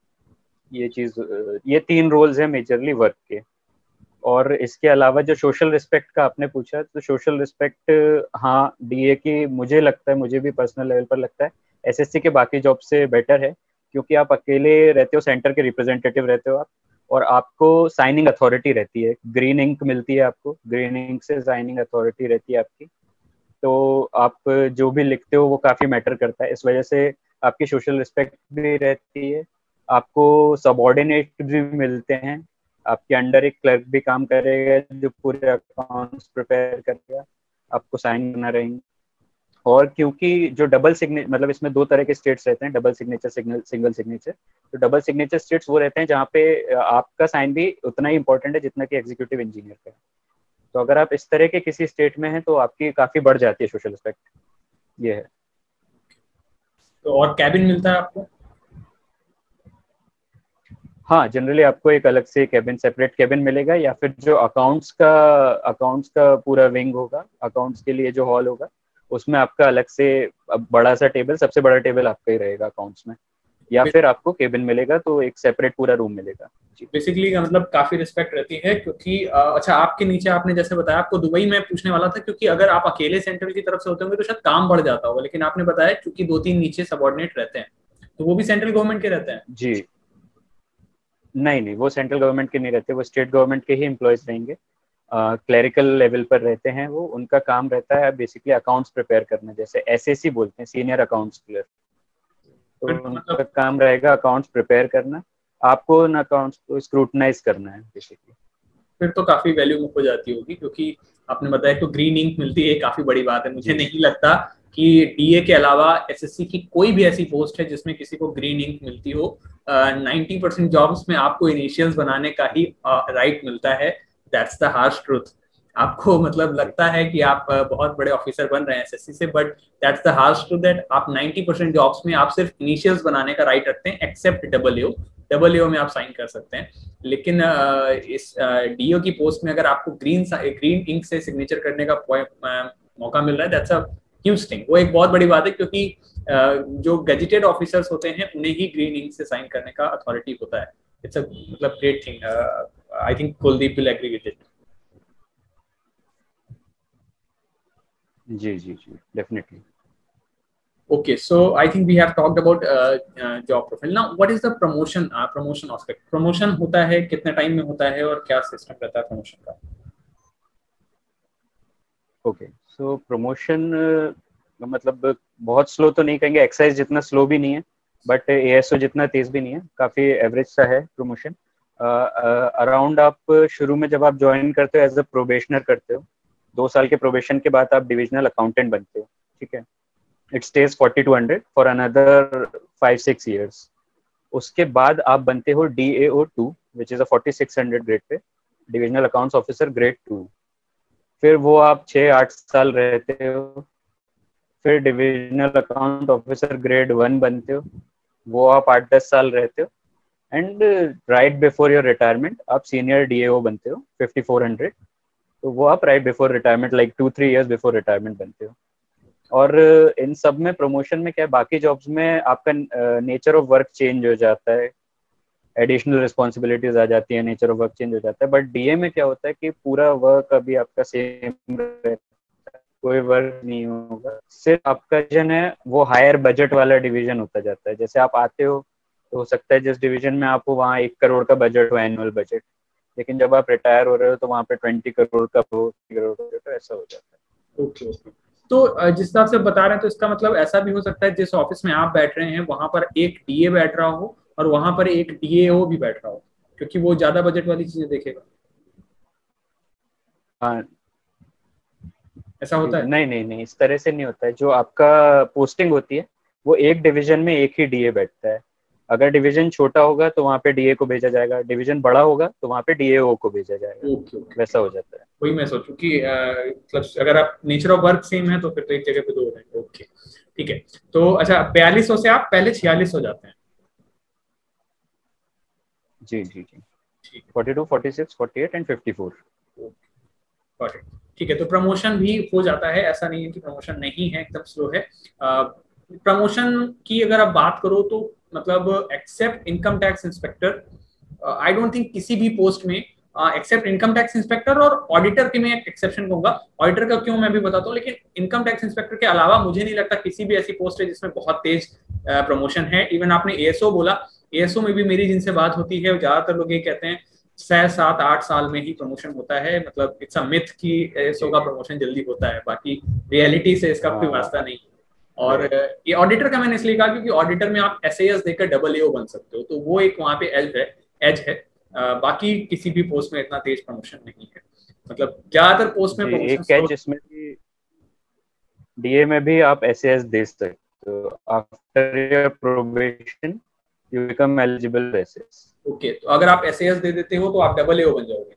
ये चीज, ये तीन रोल्स हैं मेजरली वर्क के। और इसके अलावा जो सोशल रिस्पेक्ट का आपने पूछा, तो सोशल रिस्पेक्ट हाँ डीए की मुझे लगता है, मुझे भी पर्सनल लेवल पर लगता है एसएससी के बाकी जॉब से बेटर है, क्योंकि आप अकेले रहते हो, सेंटर के रिप्रेजेंटेटिव रहते हो आप, और आपको साइनिंग अथॉरिटी रहती है, ग्रीन इंक मिलती है आपको, ग्रीन इंक से साइनिंग अथॉरिटी रहती है आपकी, तो आप जो भी लिखते हो वो काफी मैटर करता है। इस वजह से आपकी सोशल रिस्पेक्ट भी रहती है, आपको सबऑर्डिनेट भी मिलते हैं, आपके अंडर एक क्लर्क भी काम करेगा जो पूरे अकाउंट्स प्रिपेयर करेगा, आपको साइन करना रहेंगे। और क्योंकि जो डबल सिग्नेचर, मतलब इसमें दो तरह के स्टेट्स रहते हैं, double signature, signal single signature. तो डबल सिग्नेचर स्टेट्स वो रहते हैं जहाँ पे आपका साइन भी उतना ही इंपॉर्टेंट है जितना कि एग्जीक्यूटिव इंजीनियर का। तो अगर आप इस तरह के किसी स्टेट में हैं तो आपकी काफी बढ़ जाती है सोशल रिस्पेक्ट, ये है। तो और कैबिन मिलता है आपको? हाँ, जनरली आपको एक अलग से कैबिन, सेपरेट कैबिन मिलेगा, या फिर जो अकाउंट्स का अकाउंट्स का पूरा विंग होगा, अकाउंट्स के लिए जो हॉल होगा उसमें आपका अलग से बड़ा सा टेबल, सबसे बड़ा टेबल आपका ही रहेगा अकाउंट्स में, या फिर आपको केबिन मिलेगा तो एक सेपरेट पूरा रूम मिलेगा। बेसिकली का मतलब काफी रिस्पेक्ट रहती है, क्योंकि अच्छा आपके नीचे आपने जैसे बताया, आपको दुबई में पूछने वाला था, क्योंकि अगर आप अकेले सेंट्रल की तरफ से होते होंगे तो शायद काम बढ़ जाता होगा, लेकिन आपने बताया क्योंकि दो तीन नीचे सबऑर्डिनेट रहते हैं तो वो भी सेंट्रल गवर्नमेंट के रहते हैं। जी नहीं नहीं, वो सेंट्रल गवर्नमेंट के नहीं रहते, वो स्टेट गवर्नमेंट के ही एम्प्लॉयज रहेंगे, क्लरिकल uh, लेवल पर रहते हैं वो। उनका काम रहता है बेसिकली अकाउंट्स प्रिपेयर करना, जैसे एसएसी बोलते हैं, सीनियर अकाउंट्स क्लर्क। तो फिर उनका मतलब काम रहेगा अकाउंट्स प्रिपेयर करना, आपको उन अकाउंट्स को स्क्रूटनाइज करना है बेसिकली। फिर तो काफी वैल्यू हो जाती होगी, क्योंकि आपने बताया तो ग्रीन इंक मिलती है, काफी बड़ी बात है। मुझे नहीं लगता कि डीए के अलावा एसएससी की कोई भी ऐसी पोस्ट है जिसमें किसी को ग्रीन इंक मिलती हो। नाइन्टी परसेंट जॉब्स में आपको इनिशियल्स बनाने का ही राइट uh, मिलता है। That's the harsh truth. आपको मतलब लगता है कि आप uh, बहुत बड़े ऑफिसर बन रहे हैं एसएससी से, but that's the harsh truth that आप नाइन्टी परसेंट जॉब्स में आप सिर्फ इनिशियल्स बनाने का राइट रखते हैं, except double A double A में आप साइन कर सकते हैं। लेकिन uh, इस डीओ uh, की पोस्ट में अगर आपको ग्रीन ग्रीन इंक से सिग्नेचर करने का uh, मौका मिल रहा है, दैट्स अ ह्यूज थिंग। वो एक बहुत बड़ी बात है, क्योंकि uh, जो गजेटेड ऑफिसर्स होते हैं उन्हें ही ग्रीन इंक से साइन करने का अथॉरिटी होता है। इट्स अ मतलब great thing. I think Kuldeep will agree with it. जी जी जी definitely. Okay, so I think we have talked about uh, uh, job profile. Now, what is the promotion uh, promotion aspect? Promotion होता है, कितने time में होता है और क्या सिस्टम रहता है प्रमोशन का? ओके, सो प्रमोशन मतलब बहुत स्लो तो नहीं कहेंगे, एक्साइज जितना स्लो भी नहीं है, बट एएसओ जितना तेज भी नहीं है, काफी एवरेज सा है प्रमोशन। अराउंड uh, uh, आप शुरू में जब आप ज्वाइन करते हो एज अ प्रोबेशनर करते हो, दो साल के प्रोबेशन के बाद आप डिविजनल अकाउंटेंट बनते हो, ठीक है। It stage forty two hundred for another five six years. उसके बाद आप बनते हो D A O two which is a forty six hundred grade pay, divisional accounts officer grade two. फिर वो आप छः आठ साल रहते हो, फिर divisional account officer grade one बनते हो, वो आप आठ दस साल रहते हो, and right before your retirement आप सीनियर डीएओ बनते हो फिफ्टी फोर हंड्रेड। तो वो आप right before retirement like two three years before retirement बनते हो। और इन सब में प्रमोशन में क्या है, बाकी जॉब्स में आपका नेचर ऑफ वर्क चेंज हो जाता है, एडिशनल रिस्पॉन्सिबिलिटीज आ जाती है, नेचर ऑफ वर्क चेंज हो जाता है। बट डीए में क्या होता है कि पूरा वर्क अभी आपका सेम रहता है, कोई वर्क नहीं होगा, सिर्फ आपका डिवीजन है वो हायर बजट वाला डिवीजन होता जाता है। जैसे आप आते हो तो हो सकता है जिस डिवीजन में आपको वहाँ एक करोड़ का बजट हो, एनुअल बजट, लेकिन जब आप रिटायर हो रहे हो तो वहाँ पे ट्वेंटी करोड़ का हो, करोड़ का बजट, ऐसा हो जाता है। Okay okay. तो जिस हिसाब से बता रहे हैं तो इसका मतलब ऐसा भी हो सकता है जिस ऑफिस में आप बैठ रहे हैं वहां पर एक डीए बैठ रहा हो और वहां पर एक डीएओ भी बैठ रहा हो, क्योंकि वो ज्यादा बजट वाली चीजें देखेगा। हाँ, ऐसा होता है? नहीं नहीं नहीं, इस तरह से नहीं होता है। जो आपका पोस्टिंग होती है वो एक डिवीजन में एक ही डीए बैठता है। अगर डिवीजन छोटा होगा तो वहाँ पे डीए को भेजा जाएगा, डिवीजन बड़ा होगा तो वहाँ पे डीएओ को भेजा जाएगा। ओके ओके, वैसा हो जाता है। वही मैं सोचूं कि मतलब अगर आप नेचर ऑफ वर्क सेम है तो फिर तो एक जगह पे दो हो जाएंगे। ओके ठीक है। तो अच्छा, बयालीस सौ से आप पहले छियालीस हो जाते हैं। जी जी जी, forty two, forty six, forty eight and fifty four. ठीक है। तो प्रमोशन भी हो जाता है, ऐसा नहीं है कि प्रमोशन नहीं है, एकदम स्लो है। प्रमोशन की अगर आप बात करो तो मतलब except income tax inspector, I don't think किसी भी पोस्ट में एक्सेप्ट इनकम टैक्स इंस्पेक्टर और ऑडिटर के मैं एक एक्सेप्शन कहूंगा। ऑडिटर का क्यों मैं भी बताता हूँ, लेकिन इनकम टैक्स इंस्पेक्टर के अलावा मुझे नहीं लगता किसी भी ऐसी पोस्ट है जिसमें बहुत तेज प्रमोशन है। इवन आपने एएसओ बोला, एएसओ में भी मेरी जिनसे बात होती है ज्यादातर लोग ये कहते हैं छह सात आठ साल में ही प्रमोशन होता है। मतलब इट्स अ मिथ कि एएसओ का प्रमोशन जल्दी होता है, बाकी रियलिटी से इसका कोई वास्ता नहीं। और ये ऑडिटर का मैंने इसलिए कहा क्योंकि ऑडिटर में आप एसएएस देकर डबल एओ बन सकते हो, तो वो एक वहां पे एज है एज है। बाकी किसी भी पोस्ट में इतना तेज प्रमोशन नहीं है। मतलब ज्यादातर पोस्ट में प्रमोशन एक एज इसमें भी डीए में भी आप एसएएस दे सकते हो। After your probation you become eligible for SAS. Okay, तो अगर आप एसएएस दे देते हो तो आप डबल एओ बन जाओगे।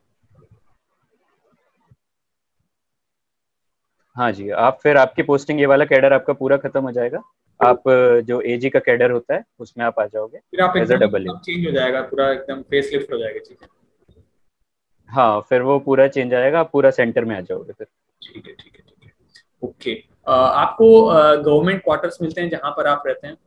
हाँ जी, आप फिर आपकी पोस्टिंग ये वाला कैडर आपका पूरा खत्म हो जाएगा, आप जो एजी का कैडर होता है उसमें आप आ जाओगे, फिर आप एज अ एकदम डबल ए। चेंज हो जाएगा, पूरा एकदम फेस लिफ्ट हो जाएगा। ठीक है, हाँ, फिर वो पूरा चेंज आएगा, आप पूरा सेंटर में आ जाओगे फिर। ठीक है ठीक है ठीक है। ओके, आपको गवर्नमेंट क्वार्टर्स मिलते हैं जहां पर आप रहते हैं?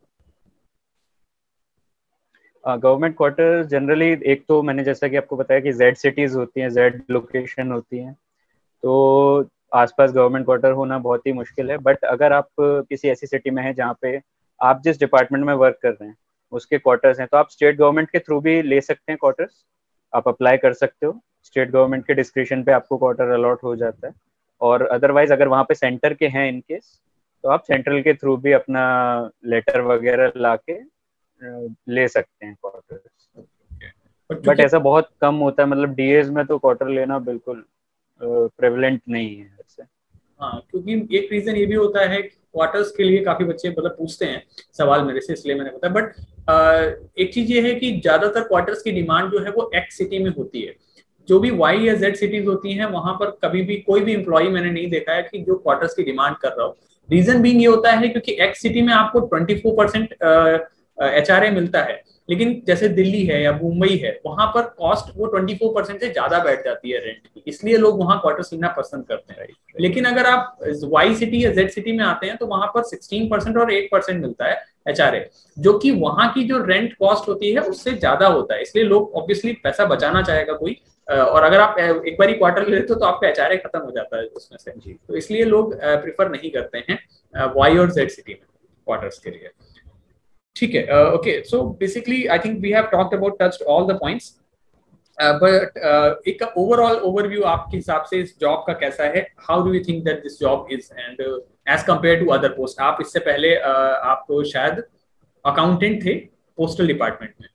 गवर्नमेंट क्वार्टर जनरली, एक तो मैंने जैसा कि आपको बताया कि जेड सिटीज होती हैं, जेड लोकेशन होती हैं, तो आसपास गवर्नमेंट क्वार्टर होना बहुत ही मुश्किल है। बट अगर आप किसी ऐसी सिटी में हैं जहाँ पे आप जिस डिपार्टमेंट में वर्क कर रहे हैं उसके क्वार्टर्स हैं, तो आप स्टेट गवर्नमेंट के थ्रू भी ले सकते हैं क्वार्टर्स, आप अप्लाई कर सकते हो। स्टेट गवर्नमेंट के डिस्क्रिप्शन पे आपको क्वार्टर अलॉट हो जाता है। और अदरवाइज अगर वहाँ पे सेंटर के हैं इनकेस, तो आप सेंट्रल के थ्रू भी अपना लेटर वगैरह लाके ले सकते हैं क्वार्टर्स। बट ऐसा बहुत कम होता है, मतलब डीएज में तो क्वार्टर लेना बिल्कुल प्रेवलेंट नहीं है वैसे। हाँ, क्योंकि एक रीजन ये भी होता है क्वार्टर्स के लिए काफी बच्चे मतलब पूछते हैं सवाल मेरे से, इसलिए मैंने बताया। बट एक चीज ये है कि ज्यादातर क्वार्टर्स की डिमांड जो है वो एक्स सिटी में होती है। जो भी वाई या जेड सिटीज होती हैं वहां पर कभी भी कोई भी एम्प्लॉय मैंने नहीं देखा है कि जो क्वार्टर्स की डिमांड कर रहा हो। रीजन बीइंग ये होता है क्योंकि एक्स सिटी में आपको twenty four percent H R A मिलता है, लेकिन जैसे दिल्ली है या मुंबई है वहां पर कॉस्ट वो ट्वेंटी फोर परसेंट से ज्यादा बैठ जाती है रेंट की, इसलिए लोग वहां क्वार्टर्स लेना पसंद करते हैं। लेकिन अगर आप वाई सिटी या जेड सिटी में आते हैं तो वहां पर सिक्सटीन परसेंट और एट परसेंट मिलता है एच आर ए, जो कि वहां की जो रेंट कॉस्ट होती है उससे ज्यादा होता है। इसलिए लोग ऑब्वियसली पैसा बचाना चाहेगा कोई, और अगर आप एक बार क्वार्टर ले लेते हो तो आपका एच आर ए खत्म हो जाता है उसमें से, तो इसलिए लोग प्रिफर नहीं करते हैं वाई और जेड सिटी में क्वार्टर्स के लिए। ठीक है, okay, so basically I think we have talked about touched all the points, but एक ओवरऑल ओवरव्यू आपके हिसाब से इस जॉब का कैसा है? How do you think that this job is and as compare to other post? आप इससे पहले uh, आप तो शायद अकाउंटेंट थे पोस्टल डिपार्टमेंट में।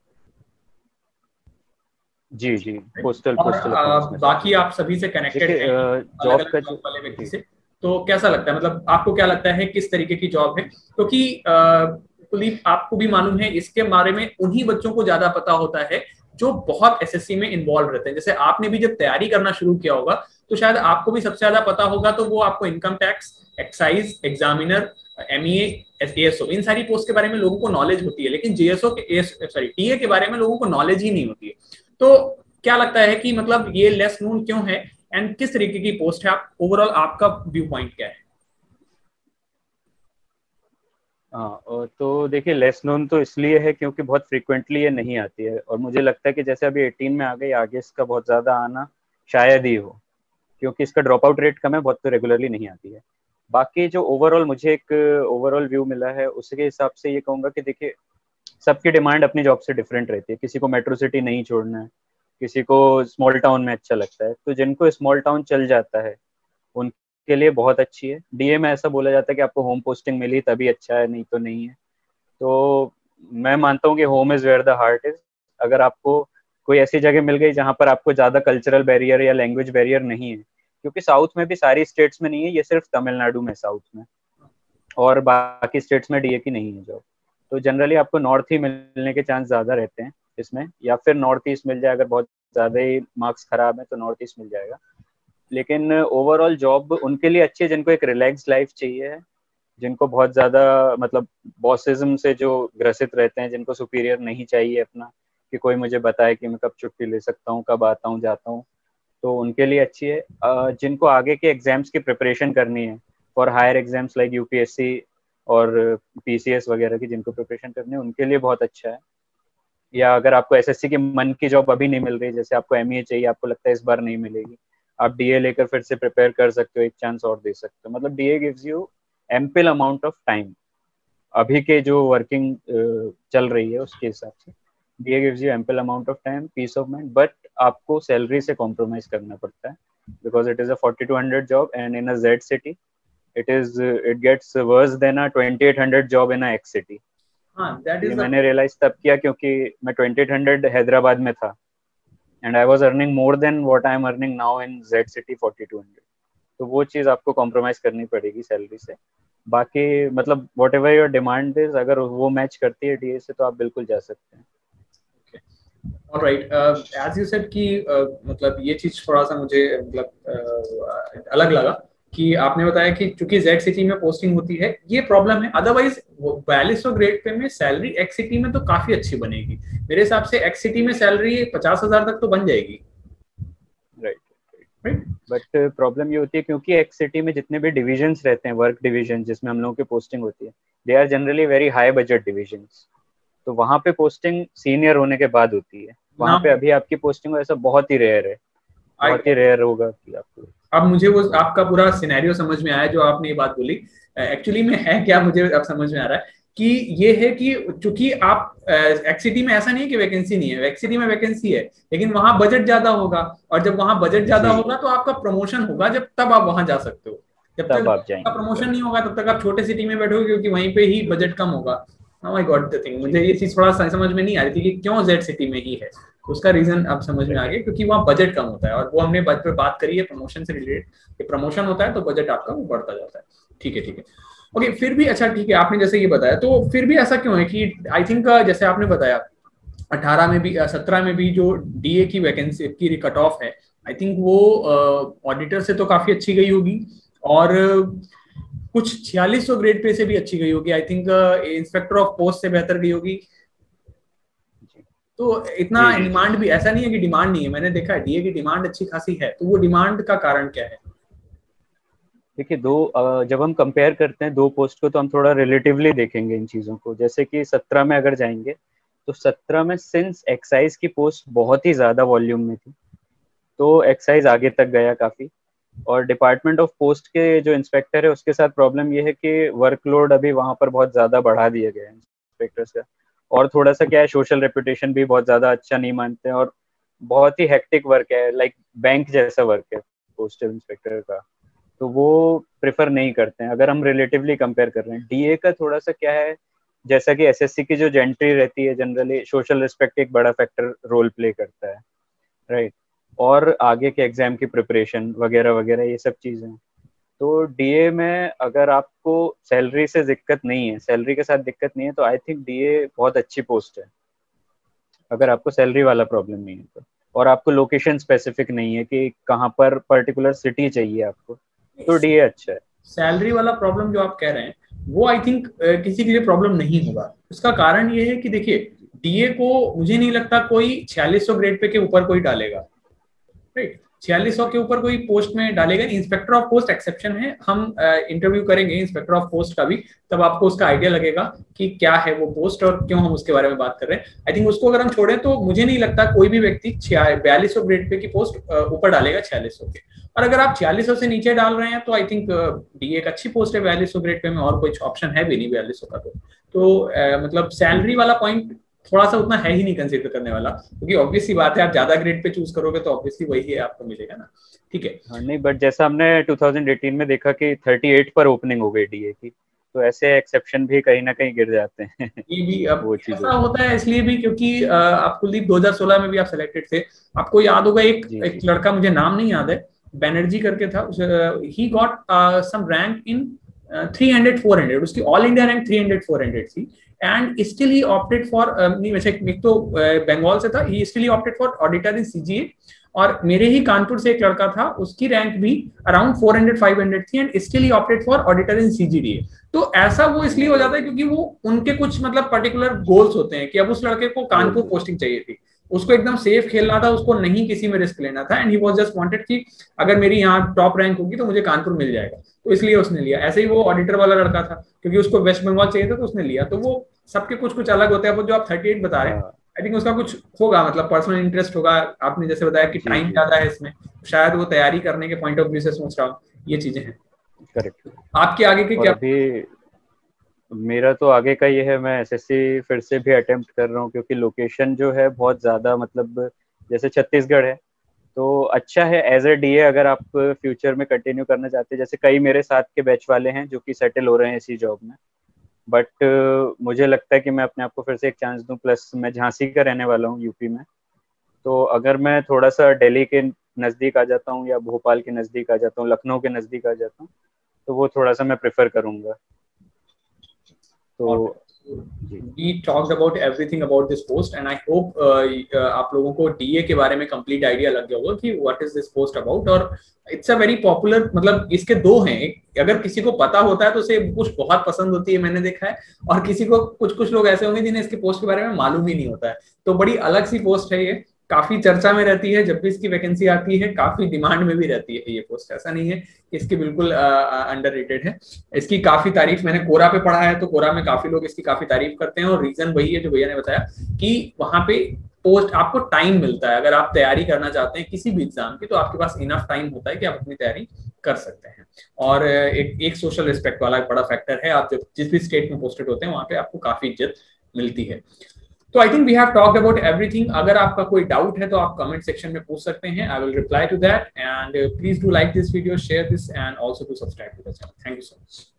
जी जी, पोस्टल और पोस्टल uh, बाकी आप सभी से कनेक्टेड हैं जॉब का जॉब वाले व्यक्ति से, तो कैसा लगता है, मतलब आपको क्या लगता है किस तरीके की जॉब है? क्योंकि uh, कुलदीप आपको भी मालूम है इसके बारे में उन्हीं बच्चों को ज्यादा पता होता है जो बहुत एसएससी में इन्वॉल्व रहते हैं। जैसे आपने भी जब तैयारी करना शुरू किया होगा तो शायद आपको भी सबसे ज्यादा पता होगा, तो वो आपको income tax, excise, examiner, MEA, ASO, इन सारी पोस्ट के बारे में लोगों को नॉलेज होती है, लेकिन जेएसओ के सॉरी टीए के बारे में लोगों को नॉलेज ही नहीं होती है। तो क्या लगता है कि मतलब ये लेस नोन क्यों है एंड किस तरीके की पोस्ट है? आप ओवरऑल आपका व्यू पॉइंट क्या है? हाँ, तो देखिए लेस नोन तो इसलिए है क्योंकि बहुत फ्रीक्वेंटली ये नहीं आती है, और मुझे लगता है कि जैसे अभी एटीन में आ गई, आगे इसका बहुत ज़्यादा आना शायद ही हो, क्योंकि इसका ड्रॉप आउट रेट कम है, बहुत तो रेगुलरली नहीं आती है। बाकी जो ओवरऑल मुझे एक ओवरऑल व्यू मिला है उसके हिसाब से ये कहूँगा कि देखिए सबकी डिमांड अपनी जॉब से डिफरेंट रहती है। किसी को मेट्रो सिटी नहीं छोड़ना है, किसी को स्मॉल टाउन में अच्छा लगता है, तो जिनको स्मॉल टाउन चल जाता है उन के लिए बहुत अच्छी है। डीए में ऐसा बोला जाता है कि आपको होम पोस्टिंग मिली तभी अच्छा है, नहीं तो नहीं है। तो मैं मानता हूँ कि home is where the heart is. अगर आपको कोई ऐसी जगह मिल गई जहाँ पर आपको ज़्यादा कल्चरल बैरियर या लैंग्वेज बैरियर नहीं है, क्योंकि साउथ में भी सारी स्टेट्स में नहीं है, ये सिर्फ तमिलनाडु में साउथ में, और बाकी स्टेट्स में डीए की नहीं है जॉब, तो जनरली आपको नॉर्थ ही मिलने के चांस ज़्यादा रहते हैं इसमें, या फिर नॉर्थ ईस्ट मिल जाए। अगर बहुत ज़्यादा ही मार्क्स खराब है तो नॉर्थ ईस्ट मिल जाएगा। लेकिन ओवरऑल जॉब उनके लिए अच्छी है जिनको एक रिलैक्स लाइफ चाहिए है, जिनको बहुत ज़्यादा मतलब बॉसिज्म से जो ग्रसित रहते हैं, जिनको सुपीरियर नहीं चाहिए अपना कि कोई मुझे बताए कि मैं कब छुट्टी ले सकता हूँ, कब आता हूँ जाता हूँ, तो उनके लिए अच्छी है। जिनको आगे के एग्जाम्स की प्रिपरेशन करनी है for higher exams like UPSC और पीसीएस वगैरह की जिनको प्रिपरेशन करनी है, उनके लिए बहुत अच्छा है। या अगर आपको एसएससी की मन की जॉब अभी नहीं मिल रही, जैसे आपको एमईए चाहिए, आपको लगता है इस बार नहीं मिलेगी, आप डीए लेकर फिर से प्रिपेयर कर सकते हो, एक चांस और दे सकते हो। मतलब DA gives you ample amount of time. अभी के जो वर्किंग uh, चल रही है उसके हिसाब से DA gives you ample amount of time, peace of mind, but आपको सैलरी से कॉम्प्रोमाइज करना पड़ता है because it is a forty two hundred job and in a Z city it is it gets worse than a twenty eight hundred job in a X city. ये मैंने realise तब किया क्योंकि मैं ट्वेंटी एट हंड्रेड हैदराबाद में था and I was earning more than what I am earning now in Z City forty two hundred. तो वो चीज़ आपको कॉम्प्रोमाइज करनी पड़ेगी सैलरी से। बाकी मतलब whatever your demand is, अगर वो मैच करती है डीए से तो आप बिल्कुल जा सकते हैं। ऑलराइट, एज यू सेड कि uh, मतलब ये चीज थोड़ा सा मुझे मतलब uh, अलग लगा कि आपने बताया कि चूंकि जेड सिटी में पोस्टिंग होती है ये प्रॉब्लम है, अदरवाइज बयालीस सौ ग्रेड पे में सैलरी एक्स सिटी में तो काफी अच्छी बनेगी मेरे हिसाब से। एक्स सिटी में सैलरी पचास हजार तक तो बन जाएगी। राइट राइट बट प्रॉब्लम ये होती है क्योंकि एक्स सिटी में जितने भी डिविजन्स रहते हैं, वर्क डिवीजन जिसमें हम लोगों की पोस्टिंग होती है, they are generally very high budget divisions. तो वहाँ पे पोस्टिंग सीनियर होने के बाद होती है। वहाँ पे अभी आपकी पोस्टिंग हो ऐसा बहुत ही रेयर है, बहुत ही रेयर होगा कि आपको। अब मुझे वो आपका पूरा सिनेरियो समझ में आया जो आपने ये बात बोली। एक्चुअली में है क्या, मुझे अब समझ में आ रहा है कि ये है कि चूंकि आप एक्स सिटी में ऐसा नहीं है कि वैकेंसी नहीं है, एक्स सिटी में वैकेंसी है, लेकिन वहां बजट ज्यादा होगा, और जब वहां बजट ज्यादा होगा तो आपका प्रमोशन होगा जब तब आप वहां जा सकते हो। जब तक आपका प्रमोशन नहीं होगा तब तक आप छोटे सिटी में बैठोगे, क्योंकि वहीं पे ही बजट कम होगा। Now I got the thing. मुझे ये चीज थोड़ा समझ में नहीं आ रही थी कि क्यों जेड सिटी में ही है, उसका रीजन अब समझ में आ गया, क्योंकि वहाँ बजट कम होता है। और वो हमने बात पे बात करी है प्रमोशन से रिलेटेड, कि प्रमोशन होता है तो बजट आपका वो बढ़ता जाता है। ठीक है ठीक है ओके। फिर भी अच्छा ठीक है, आपने जैसे ये बताया, तो फिर भी ऐसा क्यों है कि आई थिंक जैसे आपने बताया अठारह में भी सत्रह में भी जो डीए की वैकेंसी की कट ऑफ है, आई थिंक वो ऑडिटर से तो काफी अच्छी गई होगी, और कुछ छियालीस सौ ग्रेड पे से भी अच्छी गई होगी। I think inspector of post से बेहतर गई होगी। तो इतना डिमांड भी ऐसा नहीं है कि डिमांड नहीं है, मैंने देखा है डीए की डिमांड अच्छी खासी है। तो वो डिमांड का कारण क्या है? देखिए, दो जब हम कंपेयर करते हैं दो पोस्ट को, तो हम थोड़ा रिलेटिवली देखेंगे इन चीज़ों को। जैसे कि सत्रह में अगर जाएंगे तो सत्रह में सिंस एक्साइज की पोस्ट बहुत ही ज़्यादा वॉल्यूम में थी, तो एक्साइज आगे तक गया काफ़ी। और डिपार्टमेंट ऑफ पोस्ट के जो इंस्पेक्टर है उसके साथ प्रॉब्लम ये है कि वर्कलोड अभी वहाँ पर बहुत ज़्यादा बढ़ा दिया गया है इंस्पेक्टर्स का। और थोड़ा सा क्या है, सोशल रेपुटेशन भी बहुत ज़्यादा अच्छा नहीं मानते हैं, और बहुत ही हेक्टिक वर्क है, लाइक बैंक जैसा वर्क है पोस्टल इंस्पेक्टर का, तो वो प्रेफर नहीं करते हैं। अगर हम रिलेटिवली कंपेयर कर रहे हैं, डीए का थोड़ा सा क्या है, जैसा कि एसएससी की जो जेंट्री रहती है जनरली सोशल रिस्पेक्ट एक बड़ा फैक्टर रोल प्ले करता है, राइट, और आगे के एग्जाम की प्रिपरेशन वगैरह वगैरह ये सब चीज़ें। तो डीए में अगर आपको सैलरी से दिक्कत नहीं है, सैलरी के साथ दिक्कत नहीं है, तो आई थिंक डीए बहुत अच्छी पोस्ट है, अगर आपको सैलरी वाला प्रॉब्लम नहीं है तो। और आपको लोकेशन स्पेसिफिक नहीं है कि कहाँ पर पर्टिकुलर सिटी चाहिए आपको, तो डीए अच्छा है। सैलरी वाला प्रॉब्लम जो आप कह रहे हैं वो आई थिंक किसी के लिए प्रॉब्लम नहीं होगा। उसका कारण ये है कि देखिए डीए को मुझे नहीं लगता कोई छियालीस सौ ग्रेड पे के ऊपर कोई डालेगा, राइट। छियालीस सौ के ऊपर कोई पोस्ट में डालेगा। इंस्पेक्टर ऑफ पोस्ट एक्सेप्शन है, हम इंटरव्यू uh, करेंगे इंस्पेक्टर ऑफ पोस्ट का भी, तब आपको उसका आइडिया लगेगा कि क्या है वो पोस्ट और क्यों हम उसके बारे में बात कर रहे हैं। आई थिंक उसको अगर हम छोड़ें तो मुझे नहीं लगता कोई भी व्यक्ति बयालीस सौ ग्रेड पे की पोस्ट ऊपर डालेगा छियालीस सौ के। और अगर आप छियालीस सौ से नीचे डाल रहे हैं तो आई थिंक डीए एक अच्छी पोस्ट है बयालीस सौ ग्रेड पे में, और कोई ऑप्शन है भी नहीं बयालीस सौ का। तो, तो uh, मतलब सैलरी वाला पॉइंट थोड़ा सा उतना है ही नहीं कंसीडर करने वाला, क्योंकि ऑब्वियस सी बात है आप ज्यादा ग्रेड पे चूज करोगे तो ऑब्वियसली वही है आपको मिलेगा ना। ठीक है। हाँ नहीं, बट जैसा हमने दो हज़ार अठारह में देखा कि अड़तीस पर ओपनिंग हो गई डीए की, तो ऐसे एक्सेप्शन भी कहीं ना कहीं गिर जाते हैं। ये भी अब वो ऐसा होता है इसलिए भी क्योंकि आप कुलदीप दो हज़ार सोलह में भी आप सिलेक्टेड थे। आपको याद होगा एक जी, एक जी. लड़का, मुझे नाम नहीं याद है, बैनर्जी करके था, he got some rank in three hundred four hundred, उसकी all India rank three hundred four hundred थी, and still he opted for, नहीं वैसे एक तो बंगाल से था, he still he opted for auditor in CGA. और मेरे ही कानपुर से एक लड़का था, उसकी रैंक भी around four hundred five hundred थी, and still he opted for auditor in CGDA. तो ऐसा वो इसलिए हो जाता है क्योंकि वो उनके कुछ मतलब पर्टिकुलर गोल्स होते हैं कि अब उस लड़के को कानपुर पोस्टिंग चाहिए थी, उसको एकदम सेफ खेलना था, उसको नहीं किसी में रिस्क लेना था, and he was just wanted कि अगर मेरी यहाँ टॉप रैंक होगी तो मुझे कानपुर मिल जाएगा, तो इसलिए उसने लिया। ऐसे ही वो ऑडिटर वाला लड़का था, क्योंकि उसको वेस्ट बंगाल चाहिए था तो उसने लिया। तो वो सबके कुछ कुछ अलग होते हैं। वो जो आप थर्टी एट बता रहे हैं, आई थिंक उसका कुछ होगा, मतलब पर्सनल इंटरेस्ट होगा। आपने जैसे बताया कि टाइम ज्यादा है इसमें, शायद वो तैयारी करने के पॉइंट ऑफ व्यू से सोच रहा हूँ, ये चीजें हैं। करेक्ट। आपके आगे के क्या? अभी मेरा तो आगे का ये है, मैं एसएससी फिर से भी अटेम्प्ट कर रहा हूँ, क्योंकि लोकेशन जो है बहुत ज्यादा, मतलब जैसे छत्तीसगढ़ है तो अच्छा है एज ए डीए अगर आप फ्यूचर में कंटिन्यू करना चाहते हैं। जैसे कई मेरे साथ के बैच वाले हैं जो कि सेटल हो रहे हैं इसी जॉब में, बट uh, मुझे लगता है कि मैं अपने आप को फिर से एक चांस दूं। प्लस मैं झांसी का रहने वाला हूँ यूपी में, तो अगर मैं थोड़ा सा दिल्ली के नज़दीक आ जाता हूँ या भोपाल के नज़दीक आ जाता हूँ, लखनऊ के नज़दीक आ जाता हूँ, तो वो थोड़ा सा मैं प्रेफर करूँगा। तो we talked about everything about this post and I hope uh, uh, आप लोगों को डीए के बारे में कंप्लीट आइडिया लग गया होगा कि what is this post about। और इट्स अ वेरी पॉपुलर, मतलब इसके दो हैं, अगर किसी को पता होता है तो उसे कुछ बहुत पसंद होती है, मैंने देखा है, और किसी को कुछ कुछ लोग ऐसे होंगे जिन्हें इसके पोस्ट के बारे में मालूम ही नहीं होता है। तो बड़ी अलग सी पोस्ट है ये, काफी चर्चा में रहती है, जब भी इसकी वैकेंसी आती है काफी डिमांड में भी रहती है ये पोस्ट। ऐसा नहीं है कि इसकी बिल्कुल अंडररेटेड है। इसकी काफी तारीफ मैंने कोरा पे पढ़ा है, तो कोरा में काफी लोग इसकी काफी तारीफ करते हैं, और रीजन वही है जो भैया ने बताया कि वहां पे पोस्ट आपको टाइम मिलता है। अगर आप तैयारी करना चाहते हैं किसी भी एग्जाम की तो आपके पास इनफ टाइम होता है कि आप अपनी तैयारी कर सकते हैं। और एक एक सोशल रिस्पेक्ट वाला एक बड़ा फैक्टर है, आप जब जिस भी स्टेट में पोस्टेड होते हैं वहां पे आपको काफी इज्जत मिलती है। तो I think we have talked about everything. अगर आपका कोई डाउट है तो आप कमेंट सेक्शन में पूछ सकते हैं, I will reply to that, and please do like this video, share this, and also to subscribe to the channel. Thank you so much.